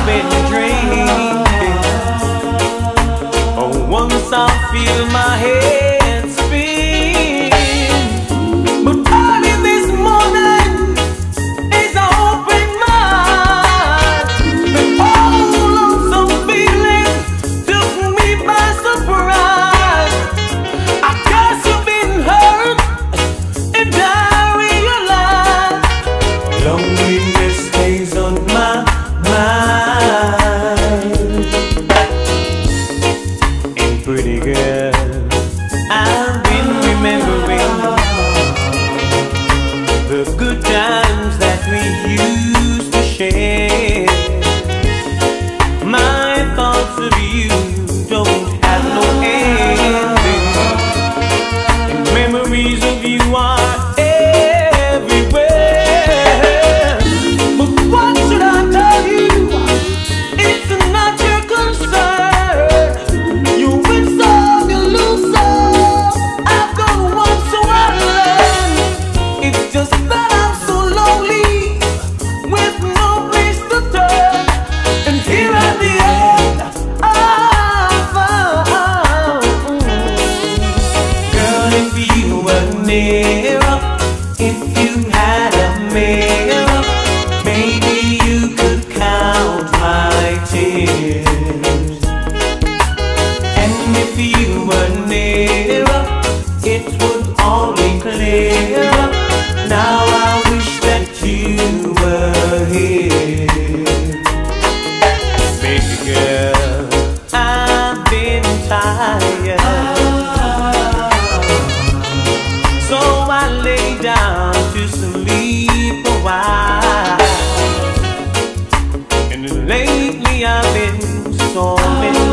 been drinking. Oh, once I feel my head spin. But early this morning, as I open my eyes, the old lonesome feeling took me by surprise. I guess you've been hurt, and I realize loneliness stays on my mind. And pretty girl, I've been remembering the good times that we used to share. My thoughts of you don't have no ending, and memories of you are everywhere. But what should I tell you? It's not your concern. You win some, you lose some. I've got one, so I learn. It's just that I'm so lonely, with no place to turn. And here at the end, I found, girl, if you were near, if you had a mirror, maybe you could count my tears. And if you were nearer, it would all be clear. Now I wish that you were here. Baby girl, I've been tired, so I lay down to sleep a while. And lately I've been so